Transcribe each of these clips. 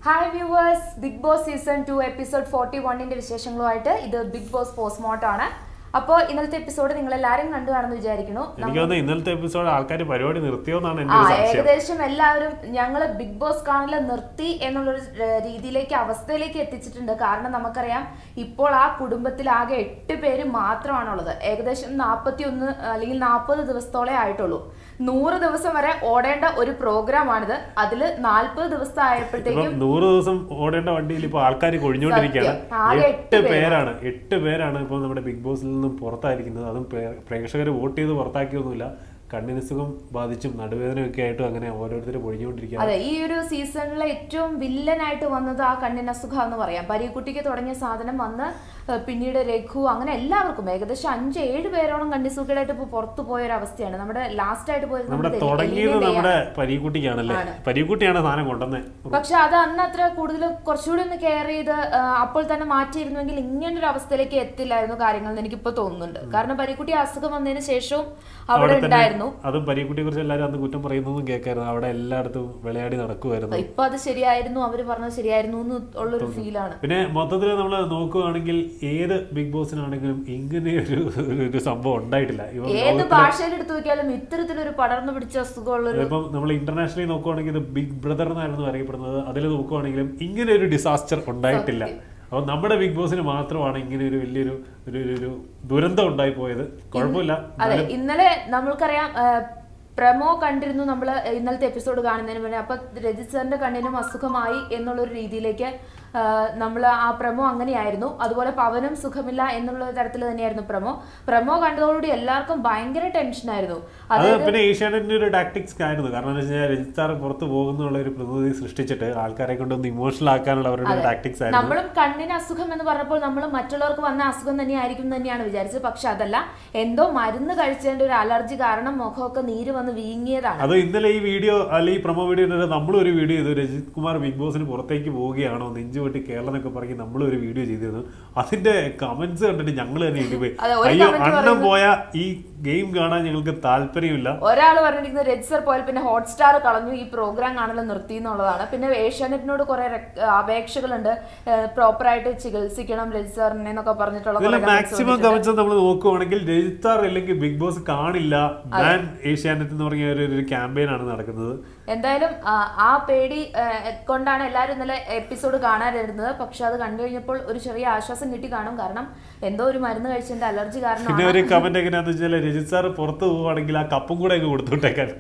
Hi viewers, Bigg Boss Season 2 Episode 41 in the വിശേഷങ്ങളുമായിട്ട് ഇത് big boss postmortem ആണ്. അപ്പോൾ ഇന്നത്തെ എപ്പിസോഡ് നിങ്ങൾ എല്ലാവരും കണ്ടു കാണുമെന്ന് വിചാരിക്കുന്നു. ഇന്നത്തെ എപ്പിസോഡ് ആൾക്കാർ പരിപാടി നിർത്തിയോന്നാണ് എൻ്റെ ഒരു സംശയം. ഏകദേശം എല്ലാവരും ഞങ്ങൾ ബിഗ് ബോസ് കാണൽ നിർത്തി എന്നുള്ളൊരു രീതിയിലേക്ക് അവസ്ഥയിലേക്ക് എത്തിച്ചിട്ടുണ്ട്. കാരണം നമുക്കറിയാം ഇപ്പോൾ ആ കുടുംബത്തിൽ ആകെ 8 പേര് മാത്രമാണുള്ളത്. ഏകദേശം 41 അല്ലെങ്കിൽ 40 ദിവസത്തോളെ ആയിട്ടുള്ളൂ. 100 ദിവസം വരെ ഓടേണ്ട ഒരു പ്രോഗ്രാമാണിത്. അതിൽ 40 ദിവസം ആയപ്പോഴത്തേക്കും 100 ദിവസം ഓടേണ്ട വണ്ടിയിൽ ഇപ്പോൾ ആൾക്കാർ കൊഴിഞ്ഞുകൊണ്ടിരിക്കുകയാണ്. 8 പേരാണ് ഇപ്പോൾ നമ്മുടെ ബിഗ് ബോസിൽ നിന്നും പുറത്തായിരിക്കുന്നത്. അതും പ്രേക്ഷകർ വോട്ട് ചെയ്ത് പുറത്താക്കിയൊന്നുമില്ല. കണ്ണിന് സുഖം ബാധിച്ചും നടുവേദനയൊക്കെ ആയിട്ടും അങ്ങനെ ഓരോരുത്തരും പൊഴിഞ്ഞുകൊണ്ടിരിക്കുക. അതെ, ഈ ഒരു സീസണിലെ ഏറ്റവും വില്ലനായിട്ട് വന്നത് ആ കണ്ണിനസുഖം എന്ന് പറയാം. പരീക്കുട്ടിക്ക് തുടങ്ങിയ സാധനം വന്ന് പിന്നീട് രഘു, അങ്ങനെ എല്ലാവർക്കും ഏകദേശം 5-7 പേരോളം കണ്ണിസുഖമായിട്ട് ഇപ്പോൾ പുറത്തു പോയ ഒരു അവസ്ഥയാണ്. നമ്മുടെ ലാസ്റ്റ് ആയിട്ട് പോയത് നമ്മുടെ പരീക്കുട്ടിക്കാണല്ലേ, പരീക്കുട്ടിയാണ് സാധനം കൊണ്ടുവന്നത്. പക്ഷെ അത് അന്ന് അത്ര കൂടുതൽ കുറച്ചുകൂടി ഒന്ന് കെയർ ചെയ്ത് അപ്പോൾ തന്നെ മാറ്റിയിരുന്നെങ്കിൽ ഇങ്ങനൊരു അവസ്ഥയിലേക്ക് എത്തില്ലായിരുന്നു കാര്യങ്ങൾ എന്ന് എനിക്കിപ്പോ തോന്നുന്നുണ്ട്. കാരണം പരീക്കുട്ടി അസുഖം വന്നതിന് ശേഷവും അവിടെ ഉണ്ടായിരുന്നു. അതും പരീക്കുട്ടിയെ കുറിച്ച് എല്ലാവരും അന്ന് കുറ്റം പറയുന്നതും കേൾക്കായിരുന്നു. അവിടെ എല്ലായിടത്തും വിളയാടി നടക്കുമായിരുന്നു. ഇപ്പൊ അത് ശരിയായിരുന്നു, അവര് പറഞ്ഞത് ശരിയായിരുന്നു എന്നുള്ളൊരു ഫീലാണ്. പിന്നെ മൊത്തത്തിൽ നമ്മൾ നോക്കുകയാണെങ്കിൽ ഏത് ബിഗ് ബോസിനാണെങ്കിലും ഇങ്ങനെ ഒരു സംഭവം ഉണ്ടായിട്ടില്ല. ഏത് ഭാഷയിൽ എടുത്തു നോക്കിയാലും ഇത്തരത്തിലൊരു പടർന്നു പിടിച്ച അസുഖമുള്ള ഇപ്പം നമ്മൾ ഇന്റർനാഷണലി നോക്കുവാണെങ്കിൽ ഇത് ബിഗ് ബ്രദർ എന്നായിരുന്നു അറിയപ്പെടുന്നത്. അതിൽ നോക്കുവാണെങ്കിലും ഇങ്ങനെ ഒരു ഡിസാസ്റ്റർ ഉണ്ടായിട്ടില്ല. അപ്പോൾ നമ്മുടെ ബിഗ് ബോസിന് മാത്രമാണ് ഇങ്ങനെ ഒരു വലിയൊരു ഒരു ദുരന്തം ഉണ്ടായി പോയത്. കുഴപ്പമില്ല. അതെ, ഇന്നലെ നമ്മൾക്കറിയാം പ്രമോ കണ്ടിരുന്നു നമ്മൾ ഇന്നലത്തെ എപ്പിസോഡ് കാണുന്നതിന് മുന്നേ. അപ്പൊ രജിത് സാറിന്റെ കണ്ണിനും അസുഖമായി എന്നുള്ളൊരു രീതിയിലേക്ക് നമ്മൾ ആ പ്രമോ അങ്ങനെയായിരുന്നു. അതുപോലെ പവനും സുഖമില്ല എന്നുള്ള തരത്തിൽ തന്നെയായിരുന്നു പ്രമോ കണ്ടതോടുകൂടി എല്ലാവർക്കും ഭയങ്കര ടെൻഷനായിരുന്നു. പിന്നെ ഏഷ്യാനെറ്റിന്റെ ഒരു ടാക്ടിക്സ് ആയിരുന്നു. കാരണം എന്താ വെച്ചാൽ രജിത് സാർ പുറത്ത് പോകുന്നുള്ള ഒരു പ്രതിനിധി സൃഷ്ടിച്ചിട്ട് ആൾക്കാരെ കൊണ്ടൊന്ന് ഇമോഷണൽ ആക്കാനുള്ള അവരുടെ ടാക്ടിക്സ് ആയിരുന്നു. നമ്മളും കണ്ണിന് അസുഖം എന്ന് പറഞ്ഞപ്പോൾ നമ്മൾ മറ്റുള്ളവർക്ക് വന്ന അസുഖം തന്നെയായിരിക്കും തന്നെയാണ് വിചാരിച്ചത്. പക്ഷെ അതല്ല, എന്തോ മരുന്ന് കഴിച്ചതിന്റെ ഒരു അലർജി കാരണം മുഖമൊക്കെ നീര് വന്ന് വീങ്ങിയതാണ്. അത് ഇന്നലെ ഈ വീഡിയോ അല്ലെങ്കിൽ പ്രമോ വീഡിയോ നമ്മളൊരു വീഡിയോ ചെയ്തു. രജിത് കുമാർ ബിഗ് ബോസിന് പുറത്തേക്ക് പോവുകയാണോ, നെഞ്ചുപൊട്ടി കേരളം എന്നൊക്കെ പറഞ്ഞ് നമ്മളൊരു വീഡിയോ ചെയ്തിരുന്നു. അതിന്റെ കമന്റ്സ് കണ്ടിട്ട് ഞങ്ങൾ തന്നെ ഇടിപോയി. അയ്യോ, അണ്ണം പോയ ഈ ഗെയിം കാണാൻ ഞങ്ങൾക്ക് താല്പര്യമില്ല. ഒരാൾ പറഞ്ഞിരിക്കുന്നത് രജിത് സർ പോയാൽ പിന്നെ ഹോട്ട്സ്റ്റാർ കളഞ്ഞു, ഈ പ്രോഗ്രാം കാണൽ നിർത്തി എന്നുള്ളതാണ്. പിന്നെ ഏഷ്യാനെറ്റിനോട് കുറെ അപേക്ഷകളുണ്ട്, പ്രോപ്പറായിട്ട് ചികിത്സിക്കണം രജിത് സാറിനെ എന്നൊക്കെ പറഞ്ഞിട്ടുള്ള മാക്സിമം കമന്റ്സ് നമ്മൾ നോക്കുവാണെങ്കിൽ രജിത് സാർ അല്ലെങ്കിൽ ബിഗ് ബോസ് കാണില്ല, ബാൻ ഏഷ്യാനെറ്റ് എന്ന് പറഞ്ഞ ഒരു ക്യാമ്പയിൻ ആണ് നടക്കുന്നത്. എന്തായാലും ആ പേടി കൊണ്ടാണ് എല്ലാവരും ഇന്നലെ എപ്പിസോഡ് കാണാനിരുന്നത്. പക്ഷെ അത് കണ്ടു കഴിഞ്ഞപ്പോൾ ഒരു ചെറിയ ആശ്വാസം കിട്ടി കാണും. കാരണം എന്തോ ഒരു മരുന്ന് കഴിച്ചതിന്റെ അലർജി കാരണം. പിന്നെ ഒരു കമന്റ് എങ്ങനെയാന്ന് വെച്ചാൽ രജിത് സാർ പുറത്ത് പോവുകയാണെങ്കിൽ ആ കപ്പും കൂടെ അങ്ങ് കൊടുത്തുവിട്ടേക്കാൻ.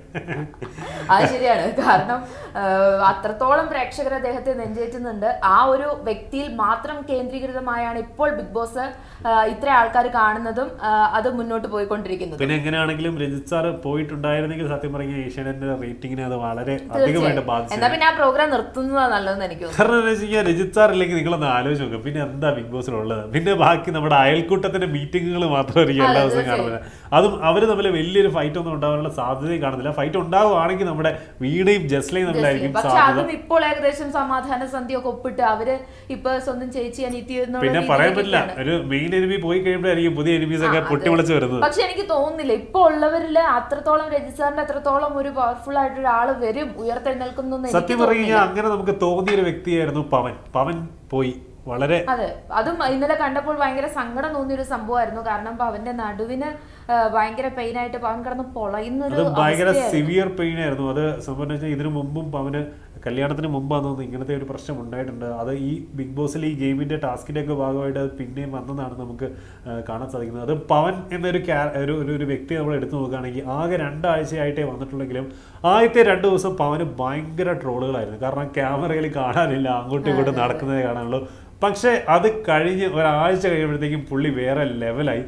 അത് ശരിയാണ്. കാരണം അത്രത്തോളം പ്രേക്ഷകർ അദ്ദേഹത്തെ നെഞ്ചേറ്റുന്നുണ്ട്. ആ ഒരു വ്യക്തിയിൽ മാത്രം കേന്ദ്രീകൃതമായാണ് ഇപ്പോൾ ബിഗ് ബോസ് ഇത്ര ആൾക്കാർ കാണുന്നതും അത് മുന്നോട്ട് പോയിക്കൊണ്ടിരിക്കുന്നത്. പിന്നെ എങ്ങനെയാണെങ്കിലും രജിത് സാർ പോയിട്ടുണ്ടായിരുന്നെങ്കിൽ സത്യം പറഞ്ഞ ഏഷ്യാനെറ്റിന്റെ റേറ്റിംഗിനെ അത് വളരെ അധികമായിട്ട് ബാധിച്ചു. എന്നാ പിന്നെ ആ പ്രോഗ്രാം നിർത്തുന്നതാണ് നല്ലതെന്ന് എനിക്ക് തോന്നുന്നു. കാരണം എന്താ വെച്ചാൽ രജിത് സാർ ഇല്ലെങ്കിൽ നിങ്ങളൊന്ന് ആലോചിച്ച് നോക്കുക, പിന്നെ എന്താ ബിഗ് ബോസിലുള്ളത്? പിന്നെ ബാക്കി നമ്മുടെ അയൽക്കൂട്ടത്തിന്റെ മീറ്റിങ്ങുകൾ മാത്രമായിരിക്കും എല്ലാ ദിവസവും കാണുന്നത്. അതും അവർ തമ്മിൽ വലിയൊരു ഫൈറ്റ് ഒന്നും ഉണ്ടാവാനുള്ള സാധ്യതയും കാണുന്നില്ല. ഫൈറ്റ് ഉണ്ടാവുകയാണെങ്കിൽ നമ്മുടെ വീണയും ജസ്ലയും തമ്മിലായിരിക്കും സാധ്യത. ഇപ്പോൾ ഏകദേശം സമാധാന സന്ധിയൊക്കെ ഒപ്പിട്ട് അവര് ഇപ്പൊ സ്വന്തം ചേച്ചി അനിയത്തി. പിന്നെ പറയാൻ പറ്റില്ല, ഒരു മെയിൻ എനിമി പോയി കഴിയുമ്പോഴായിരിക്കും പുതിയ എനിമീസ് ഒക്കെ പൊട്ടിമുളച്ച് വരുന്നത്. പക്ഷെ എനിക്ക് തോന്നുന്നില്ല ഇപ്പൊ ഉള്ളവരില് അത്രത്തോളം രജിത് സാറിന്റെ അത്രത്തോളം ഒരു പവർഫുൾ ആയിട്ട് ഒരാള് വരും, ഉയർത്തെഴുന്നേൽക്കുന്നു. സത്യം പറഞ്ഞാൽ അങ്ങനെ നമുക്ക് തോന്നിയൊരു വ്യക്തിയായിരുന്നു പവൻ പോയി. വളരെ അതെ, അതും ഇന്നലെ കണ്ടപ്പോൾ ഭയങ്കര സങ്കടം തോന്നിയൊരു സംഭവമായിരുന്നു. കാരണം പവന്റെ നടുവിന് ഭയങ്കര പെയിൻ ആയിട്ട് പവൻ കിടന്ന് പൊളയുന്നൊരു ഭയങ്കര സിവിയർ പെയിൻ ആയിരുന്നു. അത് സംബന്ധിച്ചാൽ ഇതിനു മുമ്പും പവന് കല്യാണത്തിന് മുമ്പാന്ന് തോന്നുന്നു ഇങ്ങനത്തെ ഒരു പ്രശ്നം ഉണ്ടായിട്ടുണ്ട്. അത് ഈ ബിഗ് ബോസിൽ ഈ ഗെയിമിന്റെ ടാസ്കിന്റെ ഒക്കെ ഭാഗമായിട്ട് അത് പിന്നെയും വന്നതാണ് നമുക്ക് കാണാൻ സാധിക്കുന്നത്. അത് പവൻ എന്നൊരു വ്യക്തി നമ്മൾ എടുത്തു നോക്കുകയാണെങ്കിൽ ആകെ 2 ആഴ്ചയായിട്ടേ വന്നിട്ടുള്ളെങ്കിലും ആദ്യത്തെ 2 ദിവസം പവന് ഭയങ്കര ട്രോളുകളായിരുന്നു. കാരണം ക്യാമറയിൽ കാണാനില്ല, അങ്ങോട്ടും ഇങ്ങോട്ടും നടക്കുന്നതേ കാണാനുള്ളൂ. പക്ഷെ അത് കഴിഞ്ഞ് ഒരാഴ്ച കഴിയുമ്പോഴത്തേക്കും പുള്ളി വേറെ ലെവലായി.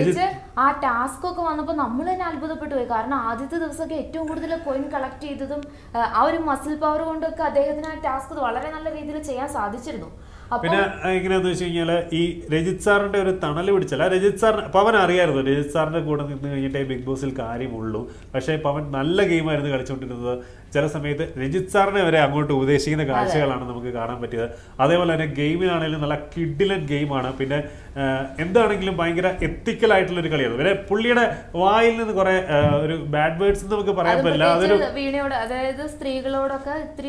ആ ടാസ്ക് ഒക്കെ വന്നപ്പോൾ നമ്മൾ തന്നെ അത്ഭുതപ്പെട്ടു പോയി. കാരണം ആദ്യത്തെ ദിവസമൊക്കെ ഏറ്റവും കൂടുതൽ കോയിൻ കളക്ട് ചെയ്തതും ആ ഒരു മസിൽ പവർ കൊണ്ടൊക്കെ അദ്ദേഹത്തിന് ആ ടാസ്ക് വളരെ നല്ല രീതിയിൽ ചെയ്യാൻ സാധിച്ചിരുന്നു. പിന്നെ എങ്ങനെയാന്ന് വെച്ച് കഴിഞ്ഞാൽ ഈ രജിത് സാറിന്റെ ഒരു തണൽ പിടിച്ചല്ല, രജിത് സാറിന് പവൻ അറിയായിരുന്നു രജിത് സാറിന്റെ കൂടെ നിന്ന് കഴിഞ്ഞിട്ടേ ബിഗ് ബോസിൽ കാര്യമുള്ളൂ. പക്ഷേ പവൻ നല്ല ഗെയിമായിരുന്നു കളിച്ചുകൊണ്ടിരുന്നത്. ചില സമയത്ത് രജിത് സാറിനെ വരെ അങ്ങോട്ട് ഉപദേശിക്കുന്ന കാഴ്ചകളാണ് നമുക്ക് കാണാൻ പറ്റിയത്. അതേപോലെ തന്നെ ഗെയിമിനാണെങ്കിലും നല്ല കിഡിലൻ ഗെയിമാണ്. പിന്നെ എന്താണെങ്കിലും ഭയങ്കര എത്തിക്കൽ ആയിട്ടുള്ള ഒരു കളിയാണ്. പിന്നെ പുള്ളിയുടെ വായിൽ നിന്ന് കുറെ ഒരു ബാഡ് വേർഡ്സ് നമുക്ക് പറയാൻ പറ്റില്ല. അതൊരു വീണയോട്, അതായത് സ്ത്രീകളോടൊക്കെ ഇത്തിരി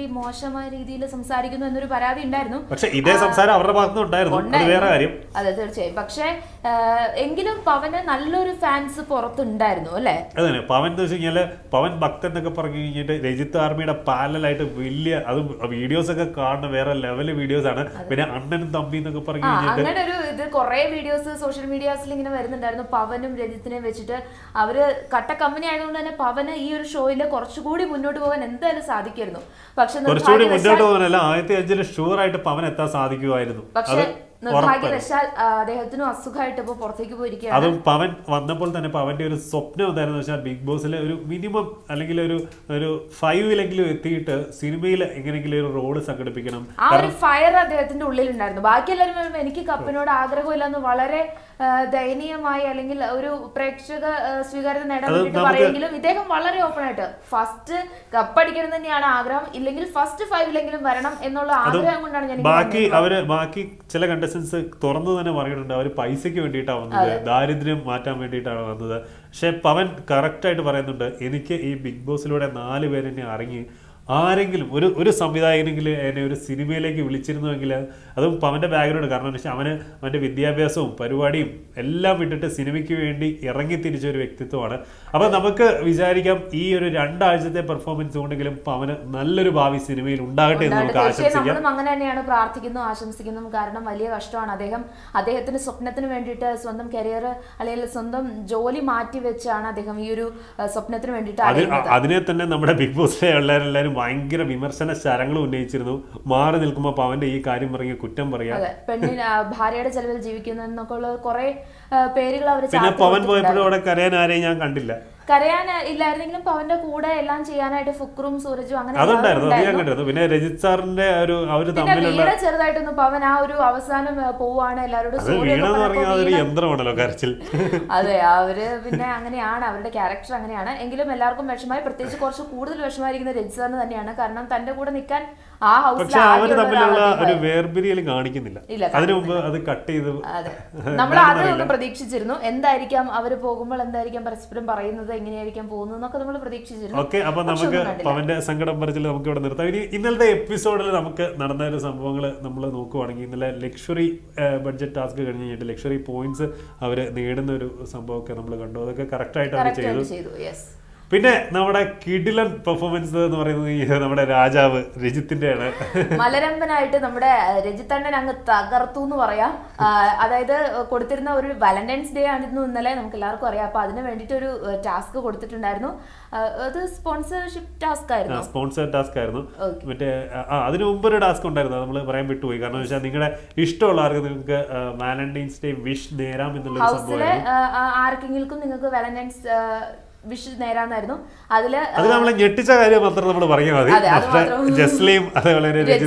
ഒത്തിരി മോശമായ രീതിയിൽ സംസാരിക്കുന്നു എന്നൊരു പരാതി ഉണ്ടായിരുന്നു. പക്ഷെ ഇതേ സംസാരം അവരുടെ ഭാഗത്തുനിന്ന് ഉണ്ടായിരുന്നു, അത് വേറെ കാര്യം. അതെ, തീർച്ചയായും. പക്ഷെ എങ്കിലും പവന് നല്ലൊരു ഫാൻസ് പുറത്തുണ്ടായിരുന്നു അല്ലെ? അതെ, പവൻ എന്ന് വെച്ച് കഴിഞ്ഞാല് പവൻ ഭക്തൻ എന്നൊക്കെ പറഞ്ഞു കഴിഞ്ഞിട്ട് രജിത്ത് ആർമിയുടെ പാരലായിട്ട് വലിയ അതും വീഡിയോസ് ഒക്കെ കാണുന്ന വേറെ ലെവല് വീഡിയോസ് ആണ്. പിന്നെ അണ്ണനും തമ്പി എന്നൊക്കെ പറഞ്ഞു കഴിഞ്ഞിട്ട് അങ്ങനെ ഒരു ഇത് കുറെ വീഡിയോസ് സോഷ്യൽ മീഡിയാസിൽ ഇങ്ങനെ വരുന്നുണ്ടായിരുന്നു. പവനും രജിത്തിനെ വെച്ചിട്ട് അവര് കട്ട കമ്പനി ആയതുകൊണ്ട് തന്നെ പവന് ഈ ഒരു ഷോയില് കുറച്ചുകൂടി മുന്നോട്ട് പോകാൻ എന്തായാലും സാധിക്കായിരുന്നു. പക്ഷെ കുറച്ചുകൂടി മുന്നോട്ട് പോകാനല്ല, ആദ്യത്തെ അഞ്ചില് ഷുവർ ആയിട്ട് പവൻ എത്താൻ സാധിക്കുമായിരുന്നു. പക്ഷെ നിർഭാഗ്യവശാൽ അദ്ദേഹത്തിനും അസുഖമായിട്ട് ഇപ്പൊ പുറത്തേക്ക് പോയിരിക്കുകയാണ്. അതും പവൻ വന്നപ്പോൾ തന്നെ പവന്റെ ഒരു സ്വപ്നം എന്തായിരുന്നു വെച്ചാൽ ബിഗ് ബോസിലെ ഒരു മിനിമം അല്ലെങ്കിൽ ഒരു 5-ലെങ്കിലും എത്തിയിട്ട് സിനിമയിൽ എങ്ങനെയെങ്കിലും ഒരു റോള് സംഘടിപ്പിക്കണം. ആ ഒരു ഫയർ അദ്ദേഹത്തിന്റെ ഉള്ളിലുണ്ടായിരുന്നു. ബാക്കി എല്ലാവരും എനിക്ക് കപ്പിനോട് ആഗ്രഹമില്ലെന്ന് വളരെ ദയനീയമായി അല്ലെങ്കിൽ ഒരു പ്രേക്ഷക സ്വീകാര്യത നേടാൻ വേണ്ടിട്ട് പറയുമെങ്കിലും ഇദ്ദേഹം വളരെ ഓപ്പൺ ആയിട്ട് ഫസ്റ്റ് കപ്പടിക്കണം തന്നെയാണ് ആഗ്രഹം, ഇല്ലെങ്കിൽ ഫസ്റ്റ് 5-ലെങ്കിലും വരണം എന്നുള്ള ആഗ്രഹം കൊണ്ടാണ് ഞാൻ. ബാക്കി ചില കണ്ടസ്റ്റൻസ് തുറന്നു തന്നെ പറയുന്നുണ്ട് അവർ പൈസക്ക് വേണ്ടിയിട്ടാണ് വന്നത്, ദാരിദ്ര്യം മാറ്റാൻ വേണ്ടിയിട്ടാണ് വന്നത്. പക്ഷെ പവൻ കറക്റ്റ് ആയിട്ട് പറയുന്നുണ്ട്, എനിക്ക് ഈ ബിഗ് ബോസിലൂടെ 4 പേരെന്നെ ഇറങ്ങി ആരെങ്കിലും ഒരു സംവിധായകനെങ്കിലും എന്നെ ഒരു സിനിമയിലേക്ക് വിളിച്ചിരുന്നുവെങ്കിൽ, അതും പവന്റെ ബാക്ക്ഗ്രൗണ്ട് കാരണം എന്ന് വെച്ചാൽ അവന്റെ വിദ്യാഭ്യാസവും പരിപാടിയും എല്ലാം വിട്ടിട്ട് സിനിമയ്ക്ക് വേണ്ടി ഇറങ്ങി തിരിച്ച ഒരു വ്യക്തിത്വമാണ്. അപ്പൊ നമുക്ക് വിചാരിക്കാം ഈ ഒരു 2 ആഴ്ചത്തെ പെർഫോമൻസ് കൊണ്ടെങ്കിലും പവന് നല്ലൊരു ഭാവി സിനിമയിൽ ഉണ്ടാകട്ടെ എന്ന് നമുക്ക് ആശംസിക്കാം. അങ്ങനെ തന്നെയാണ് പ്രാർത്ഥിക്കുന്നു, ആശംസിക്കുന്നു. കാരണം വലിയ കഷ്ടമാണ്. അദ്ദേഹത്തിന് സ്വപ്നത്തിന് വേണ്ടിയിട്ട് സ്വന്തം കരിയർ അല്ലെങ്കിൽ സ്വന്തം ജോലി മാറ്റി വെച്ചാണ് അദ്ദേഹം ഈ ഒരു സ്വപ്നത്തിന് വേണ്ടിയിട്ട്. അതിനെ തന്നെ നമ്മുടെ ബിഗ് ബോസിലെ എല്ലാവരും ഭയങ്കര വിമർശന ശരങ്ങൾ ഉന്നയിച്ചിരുന്നു. മാറി നിൽക്കുമ്പോൾ പവന്റെ ഈ കാര്യം പറഞ്ഞ കുറ്റം പറയാം, പെണ്ണിന് ഭാര്യയുടെ ചെലവിൽ ജീവിക്കുന്നു എന്നൊക്കെ ഉള്ള കുറെ പേരുകൾ അവർ. പിന്നെ പവൻ പോയപ്പോഴും അവിടെ കരയാൻ ആരെയും ഞാൻ കണ്ടില്ല. കരയാൻ ഇല്ലായിരുന്നെങ്കിലും പവന്റെ കൂടെ എല്ലാം ചെയ്യാനായിട്ട് ഫുക്രും സൂരജും അങ്ങനെ അതുണ്ടായിരുന്നു. പിന്നെ രജിത് സാറിന്റെ വീട് ചെറുതായിട്ടൊന്നും പവൻ ആ ഒരു അവസാനം പോവാണ് എല്ലാവരോടും യന്ത്രമാണല്ലോ കരച്ചിൽ. അതെ, അവര് പിന്നെ അങ്ങനെയാണ്, അവരുടെ ക്യാരക്ടർ അങ്ങനെയാണ്. എങ്കിലും എല്ലാവർക്കും വിഷമമായി, പ്രത്യേകിച്ച് കുറച്ച് കൂടുതൽ വിഷമായിരിക്കുന്ന രജിത് സാറിന് തന്നെയാണ്. കാരണം തന്റെ കൂടെ നിൽക്കാൻ ആ ഹൗസിൽ ഒരു വേർപിരിയലും കാണിക്കുന്നില്ല. അതിനു മുമ്പ് അത് കട്ട് ചെയ്ത് നമ്മൾ അതൊന്നും പ്രതീക്ഷിച്ചിരുന്നു. എന്തായിരിക്കാം അവര് പോകുമ്പോൾ എന്തായിരിക്കാം പരസ്പരം പറയുന്നത്, എങ്ങനെയായിരിക്കാം പോകുന്നത് എന്നൊക്കെ നമ്മൾ പ്രതീക്ഷിച്ചിരുന്നു. ഓക്കെ, അപ്പൊ നമുക്ക് പവന്റെ സങ്കടം പറച്ചിൽ നമുക്ക് ഇവിടെ നിർത്താം. ഇനി ഇന്നലത്തെ എപ്പിസോഡിൽ നമുക്ക് നടന്ന ഒരു സംഭവങ്ങൾ നമ്മൾ നോക്കുവാണെങ്കിൽ, ഇന്നലെ ലക്ഷറി ബഡ്ജറ്റ് ടാസ്ക് കഴിഞ്ഞ് കഴിഞ്ഞിട്ട് ലക്ഷറി പോയിന്റ്സ് അവര് നേടുന്ന ഒരു സംഭവമൊക്കെ നമ്മൾ കണ്ടു. അതൊക്കെ കറക്റ്റ് ആയിട്ട് അവർ ചെയ്തു. പിന്നെ നമ്മുടെ കിടിലൻ പെർഫോമൻസ് എന്ന് പറയുന്നത് നമ്മുടെ രാജാവ് രജിത്തിന്റെയാണ്. മലരമ്പനായിട്ട് നമ്മുടെ രജിത്തണ്ണൻ അങ്ങ് തകർത്തു എന്ന് പറയാം. അതായത് കൊടുത്തിരുന്ന ഒരു വാലന്റൈൻസ് ഡേ ആയിരുന്നു ഇന്നലെ, നമുക്ക് എല്ലാവർക്കും അറിയാം. അപ്പൊ അതിന് വേണ്ടിട്ട് ഒരു ടാസ്ക് കൊടുത്തിട്ടുണ്ടായിരുന്നു. അത് സ്പോൺസർഷിപ്പ് ടാസ്ക് ആയിരുന്നു. സ്പോൺസർ ടാസ്ക് ആയിരുന്നു. മറ്റേ അതിന് മുമ്പ് ഒരു ടാസ്ക് ഉണ്ടായിരുന്നു, നമ്മൾ പറയാൻ വിട്ടുപോയി. കാരണം വെച്ചാൽ നിങ്ങളുടെ ഇഷ്ടമുള്ള ആർക്ക് നിങ്ങൾക്ക് വാലന്റൈൻസ് ഡേ വിഷ് നേരാം എന്നുള്ള ആർക്കെങ്കിലും നിങ്ങൾക്ക് വാലന്റൈൻസ് വിഷ് നേരാന്നായിരുന്നു. അത് നമ്മളെ ഞെട്ടിച്ച കാര്യം മാത്രം നമ്മൾ പറയാം. ജസ്ലയും അതേപോലെ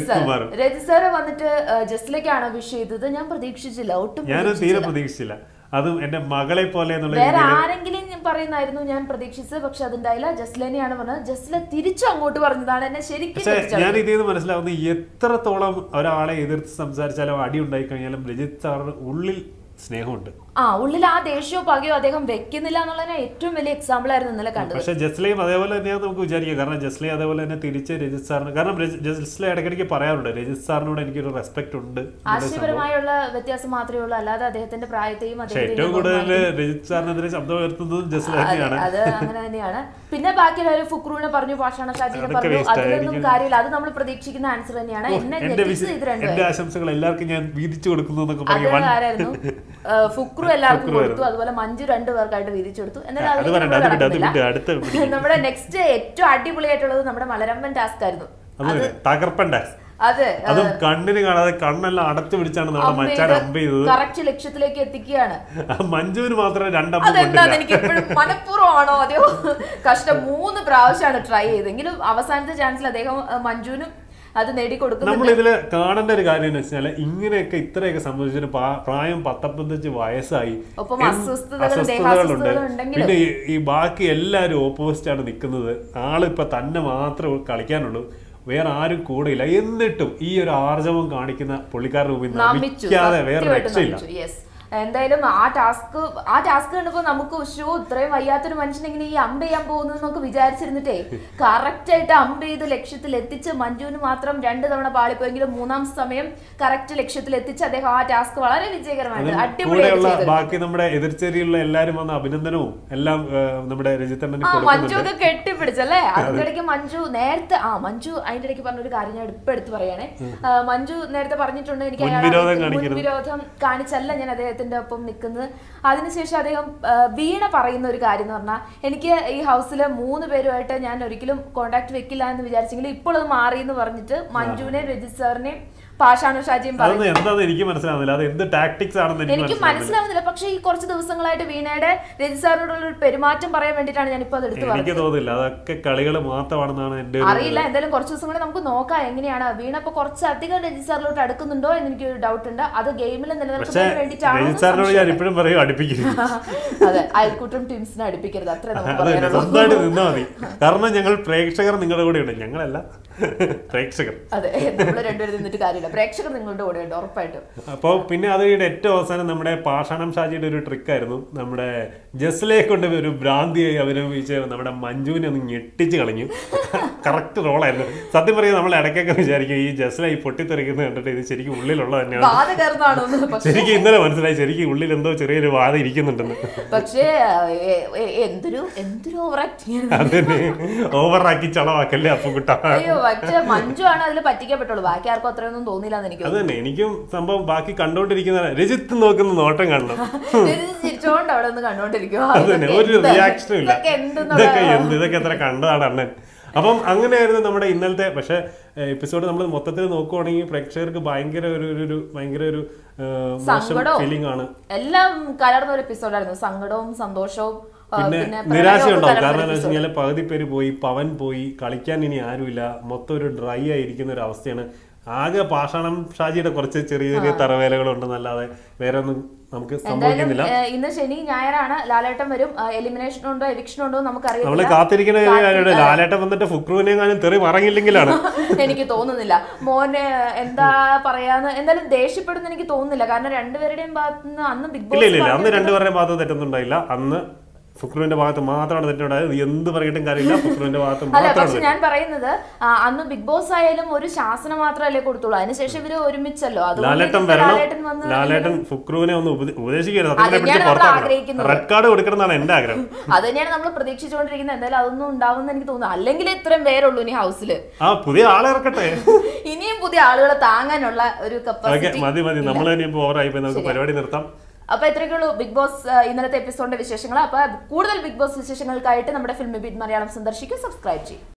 രജിത് സാറ് വന്നിട്ട് ജസ്ലയ്ക്കാണോ വിഷ് ചെയ്തത്? ഞാൻ പ്രതീക്ഷിച്ചില്ല, ഒട്ടും ഞാനും തീരെ പ്രതീക്ഷിച്ചില്ല. അതും എന്റെ മകളെ പോലെ വേറെ ആരെങ്കിലും പറയുന്നായിരുന്നു ഞാൻ പ്രതീക്ഷിച്ചത്. പക്ഷെ അതുണ്ടായില്ല, ജസ്ലനെയാണ് പറഞ്ഞത്. ജസ്ല തിരിച്ചു അങ്ങോട്ട് പറഞ്ഞതാണ് എന്നെ ശരിക്കും. ഞാൻ ഇതിന്ന് മനസ്സിലാവുന്നത് എത്രത്തോളം ഒരാളെ എതിർത്ത് സംസാരിച്ചാലും അടി ഉണ്ടായി കഴിഞ്ഞാലും രജിത് സാറിന് ഉള്ളിൽ സ്നേഹമുണ്ട്. ഉള്ളിൽ ആ ദേഷ്യമോ പകയോ അദ്ദേഹം വെക്കുന്നില്ല എന്നുള്ളതിന് ഏറ്റവും വലിയ എക്സാമ്പിൾ ആയിരുന്നു ഇന്നലെ കണ്ടത്. പക്ഷെ ജസ്ലയും അതേപോലെ തന്നെയാണ് നമുക്ക് വിചാരിക്കുക. കാരണം ജസ്ലയും അതേപോലെ തന്നെ തിരിച്ച് രജിത് സാറിന്, കാരണം ജസ്ല ഇടയ്ക്കിടയ്ക്ക് പറയാറുണ്ട് രജിത് സാറിനോട് എനിക്കൊരു റെസ്പെക്ട് ഉണ്ട്. ആശയപരമായുള്ള വ്യത്യാസം മാത്രമേ ഉള്ളൂ, അല്ലാതെ അദ്ദേഹത്തിന്റെ പ്രായത്തെയും ഏറ്റവും കൂടുതൽ രജിത് സാറിനെതിരെ ശബ്ദം ഉയർത്തുന്നതും ജസ്ല തന്നെയാണ്. അത് അങ്ങനെ തന്നെയാണ്. പിന്നെ ബാക്കിയുള്ളവർ ഫുക്രുവിനെ പറഞ്ഞു, പാഷാണ ഷാജിനെ പറഞ്ഞു, അതിലൊന്നും കാര്യമില്ല. അത് നമ്മൾ പ്രതീക്ഷിക്കുന്ന ആൻസർ തന്നെയാണ്. എന്റെ ആശംസകൾ എല്ലാവർക്കും ഞാൻ വീതിച്ചു കൊടുക്കുന്നു എന്നൊക്കെ പറഞ്ഞു. ഫുക്രു എല്ലാവർക്കും കൊടുത്തു, അതുപോലെ മഞ്ജു 2 പേർക്കായിട്ട് വീതിച്ചു കൊടുത്തു. എന്നാലും നമ്മുടെ നെക്സ്റ്റ് ഏറ്റവും അടിപൊളിയായിട്ടുള്ളത് നമ്മുടെ മലരമ്പൻ ടാസ്ക് ആയിരുന്നു. തകർപ്പൻ ടാസ്ക്. അതും കണ്ണിന് കാണാതെ കണ്ണെല്ലാം അടച്ചു പിടിച്ചാണ് നമ്മുടെ മച്ചാൻ അമ്പ് ചെയ്തത്. കറക്റ്റ് ലക്ഷ്യത്തിലേക്ക് എത്തിക്കുകയാണ്. മഞ്ജുവിന് മാത്രമേ 2 എനിക്ക് ഇപ്പോഴും മനഃപൂർവ്വമാണോ അതെയോ കഷ്ടം. 3 പ്രാവശ്യമാണ് ട്രൈ ചെയ്തെങ്കിലും അവസാനത്തെ ചാൻസിൽ അദ്ദേഹം മഞ്ജുവിനും അത് നേടിക്കൊടുക്കുന്നു. നമ്മൾ ഇതില് കാണേണ്ട ഒരു കാര്യം എന്ന് വെച്ചാൽ ഇങ്ങനെയൊക്കെ ഇത്രയൊക്കെ സംബന്ധിച്ചിട്ട് പ്രായം 15 വയസ്സായി, അസ്വസ്ഥതകളുണ്ട്. പിന്നെ ഈ ബാക്കി എല്ലാവരും ഓപ്പോസിറ്റ് ആണ് നിൽക്കുന്നത്. ആളിപ്പോ തന്നെ മാത്രമേ കളിക്കാനുള്ളൂ, വേറെ ആരും കൂടെ ഇല്ല. എന്നിട്ടും ഈ ഒരു ആർജവം കാണിക്കുന്ന പുള്ളിക്കാരുടെ മുമ്പിൽ നമിക്കാതെ വേറെ രക്ഷയില്ല. എന്തായാലും ആ ടാസ്ക് കണ്ടപ്പോ നമുക്ക് ഇത്രയും വയ്യാത്തൊരു മനുഷ്യൻ ഇങ്ങനെ ഈ അമ്പ് ചെയ്യാൻ പോകുന്നത് നമുക്ക് വിചാരിച്ചിരുന്നിട്ടേ കറക്റ്റ് ആയിട്ട് അമ്പ് ചെയ്ത് ലക്ഷ്യത്തിൽ എത്തിച്ച് മഞ്ജുവിന് മാത്രം 2 തവണ പാളിപ്പോയെങ്കിലും 3-ാം സമയം കറക്റ്റ് ലക്ഷ്യത്തിൽ എത്തിച്ച് അദ്ദേഹം ആ ടാസ്ക് വളരെ വിജയകരമായിട്ട് അടിപൊളിയായിട്ട് ബാക്കി നമ്മുടെ എതിർച്ചേരിയുള്ള എല്ലാരും വന്ന അഭിനന്ദനവും എല്ലാം നമ്മുടെ രജിത്തണ്ണന് മഞ്ജു ഒക്കെ കെട്ടിപ്പിടിച്ചല്ലേ. അതിന്റെ ഇടയ്ക്ക് മഞ്ജു അതിന്റെ ഇടയ്ക്ക് പറഞ്ഞൊരു കാര്യം ഞാൻ ഇപ്പൊ എടുത്ത് പറയണേ. മഞ്ജു നേരത്തെ പറഞ്ഞിട്ടുണ്ട് എനിക്ക് മുൻവിരോധം കാണിച്ചല്ല ഞാൻ അദ്ദേഹത്തിന്റെ ഒപ്പം നിൽക്കുന്നത്. അതിനുശേഷം അദ്ദേഹം വീണ പറയുന്ന ഒരു കാര്യം എന്ന് പറഞ്ഞാൽ, എനിക്ക് ഈ ഹൗസിലെ 3 പേരുമായിട്ട് ഞാൻ ഒരിക്കലും കോണ്ടാക്ട് വെക്കില്ല എന്ന് വിചാരിച്ചെങ്കിൽ ഇപ്പോൾ അത് മാറി എന്ന് പറഞ്ഞിട്ട് മഞ്ജുവിനെ രജിത് സാറിനെയും പാഷാണു ഷാജിയും എനിക്ക് മനസ്സിലാവുന്നില്ല. പക്ഷെ ഈ കുറച്ച് ദിവസങ്ങളായിട്ട് വീണയുടെ രജിത് സാറിനോടുള്ള ഒരു പെരുമാറ്റം പറയാൻ വേണ്ടിയിട്ടാണ് ഞാനിപ്പോ അത് എടുത്തു പറഞ്ഞത്. അറിയില്ല, എന്തായാലും കുറച്ച് ദിവസം കൂടെ നമുക്ക് നോക്കാം എങ്ങനെയാണ്. വീണ ഇപ്പൊ കുറച്ചധികം രജിത് സാറിലോട്ട് അടുക്കുന്നുണ്ടോ എന്ന് എനിക്കൊരു ഡൗട്ട് ഉണ്ട്. അത് ഗെയിമിൽ നിലനിൽക്കുന്നതിന് വേണ്ടിയിട്ടാണ്. അതെ, അയൽക്കൂട്ടം ടീംസിനെ അടുപ്പിക്കരുത്, അത്ര കാരണം ഞങ്ങൾ പ്രേക്ഷകർ നിങ്ങളുടെ കൂടെ ഉണ്ട്, ഞങ്ങളല്ല പ്രേക്ഷകർ. അതെ, നമ്മൾ രണ്ടുപേരും നിന്നിട്ട് കാര്യമില്ല, പ്രേക്ഷകർ നിങ്ങളുടെ കൂടെ ഉണ്ട് ഉറപ്പായിട്ടും. അപ്പൊ പിന്നെ അത് ഏറ്റവും അവസാനം നമ്മുടെ പാഷാണം ഷാജിയുടെ ഒരു ട്രിക്കായിരുന്നു. നമ്മുടെ ജസ്ലയെ കൊണ്ട് ഒരു ഭ്രാന്തിയായി അഭിനയിച്ച് നമ്മുടെ മഞ്ജുവിനെ ഒന്ന് ഞെട്ടിച്ച് കളഞ്ഞു. കറക്റ്റ് റോളായിരുന്നു. സത്യം പറയാം, നമ്മൾ ഇടയ്ക്കൊക്കെ വിചാരിക്കും ഈ ജസ്ല ഈ പൊട്ടിത്തെറിക്കുന്നത് കണ്ടിട്ട് ഇത് ശരിക്കും ഉള്ളിലുള്ള തന്നെയാണ്. ശരിക്കും ഇന്നലെ മനസ്സിലായി, ശരിക്കും ഉള്ളിൽ എന്തോ ചെറിയൊരു വാദ ഇരിക്കുന്നുണ്ടെന്ന്. പക്ഷേ അതന്നെ, ഓവറാക്കി ചളവാക്കല്ലേ അപ്പൊ കിട്ടാ. പക്ഷെ മഞ്ജു ആണ് അതിൽ പറ്റിക്കപ്പെട്ടുള്ളൂ, ബാക്കി ആർക്കും അത്രയൊന്നും തോന്നിയില്ല. അത് തന്നെ എനിക്കും സംഭവം. ബാക്കി കണ്ടോണ്ടിരിക്കുന്ന രജിത്ത് നോക്കുന്ന നോട്ടം കാണണം, ചിരിച്ചോണ്ട് അവിടെ ഒന്ന് കണ്ടോണ്ടിരിക്കുക. അതന്നെ, ഒരു റിയാക്ഷനും ഇല്ല. ഇതൊക്കെ എത്ര കണ്ടതാണ് അണ്ണൻ. അപ്പം അങ്ങനെയായിരുന്നു നമ്മുടെ ഇന്നലത്തെ. പക്ഷെ എപ്പിസോഡ് നമ്മൾ മൊത്തത്തിൽ നോക്കുവാണെങ്കിൽ പ്രേക്ഷകർക്ക് ഭയങ്കര ഒരു മോശം ഫീലിംഗ് ആണ്. എല്ലാം കലർന്ന ഒരു എപ്പിസോഡായിരുന്നു. സങ്കടവും സന്തോഷവും പിന്നെ നിരാശയുണ്ടാവും. കാരണം എന്താ വെച്ച് കഴിഞ്ഞാൽ പകുതി പേര് പോയി, പവൻ പോയി, കളിക്കാൻ ഇനി ആരുമില്ല, മൊത്തം ഒരു ഡ്രൈ ആയിരിക്കുന്ന ഒരു അവസ്ഥയാണ്. ആകെ പാഷാണം ഷാജിയുടെ കുറച്ച് ചെറിയ ചെറിയ തറവേലകളുണ്ടെന്നല്ലാതെ വേറെ ഒന്നും നമുക്ക് സംഭവിക്കുന്നില്ല. ഇന്ന് ശനി ഞായറാണ്, ലാലേട്ടൻ വരും. എലിമിനേഷൻ ഉണ്ടോ എവിക്ഷൻ ഉണ്ടോ നമുക്കറിയാം. നമ്മള് കാത്തിരിക്കുന്ന ലാലേട്ടൻ വന്നിട്ട് ഫുക്രുവിനെങ്ങാനും തെറി പറഞ്ഞില്ലെങ്കിലാണ്. എനിക്ക് തോന്നുന്നില്ല മോനെ എന്താ പറയാന്ന്, എന്തായാലും ദേഷ്യപ്പെടുന്ന എനിക്ക് തോന്നുന്നില്ല. കാരണം രണ്ടുപേരുടെയും ഭാഗത്ത് നിന്ന് അന്ന് ബിഗ് ബോസ് ഇല്ല അന്ന് രണ്ടുപേരുടെയും ഭാഗത്ത് തെറ്റൊന്നുണ്ടായില്ല. അന്ന് ഫുക്രുവിന്റെ ഭാഗത്ത് മാത്രമാണ് തെറ്റുണ്ടായത്. എന്ത് പറഞ്ഞിട്ടും കാര്യമില്ല, ഫുക്രുവിന്റെ ഭാഗത്ത് മാത്രമാണ്. പക്ഷെ ഞാൻ പറയുന്നത് അന്ന് ബിഗ് ബോസ് ആയാലും ഒരു ശാസനം മാത്രമല്ലേ കൊടുത്തുള്ളൂ. അതിനുശേഷം ഇവര് ഒരുമിച്ചല്ലോ. ലാലേട്ടൻ ഫുക്രുവിനെ ഒന്ന് ഉപദേശിക്കരുത്, റെഡ് കാർഡ് കൊടുക്കണം എന്നാണ് എന്റെ ആഗ്രഹം. അത് തന്നെയാണ് നമ്മൾ പ്രതീക്ഷിച്ചുകൊണ്ടിരിക്കുന്നത്. എന്തായാലും അതൊന്നും ഉണ്ടാവുമെന്ന് എനിക്ക് തോന്നുന്നു. അല്ലെങ്കിൽ ഇത്രയും പേരുള്ളൂ ഇനി ഹൗസില്. പുതിയ ആളെ ഇറക്കട്ടെ, ഇനിയും പുതിയ ആളുകളെ താങ്ങാനുള്ള ഒരു കപ്പാസിറ്റി മതി. നമ്മൾ ഇനിയിപ്പോ ഓവറായി, നമുക്ക് പരിപാടി നിർത്താം. അപ്പൊ ഇത്രയൊക്കെയുള്ളൂ ബിഗ് ബോസ് ഇന്നലത്തെ എപ്പിസോഡിന്റെ വിശേഷങ്ങൾ. അപ്പൊ കൂടുതൽ ബിഗ് ബോസ് വിശേഷങ്ങൾക്കായിട്ട് നമ്മുടെ ഫിൽമി ബീറ്റ് മലയാളം സന്ദർശിക്കും, സബ്സ്ക്രൈബ് ചെയ്യും.